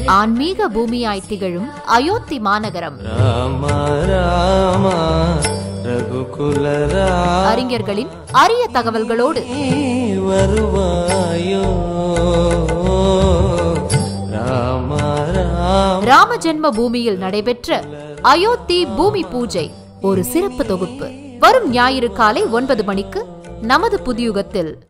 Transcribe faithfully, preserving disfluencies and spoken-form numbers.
ஆன்மீக பூமியாய் திகழும் அயோத்தி மாநகரம். ராம ராம ரகுகுல ராம அறிஞர்களின் அரிய தகவல்களோடு வருவாயோ. ராம ராம ராம ஜென்ம பூமியில் நடைபெற்ற அயோத்தி பூமி பூஜை ஒரு சிறப்பு தொகுப்பு வரும் ஞாயிறு காலை ஒன்பது மணிக்கு நமது புதியுகத்தில்.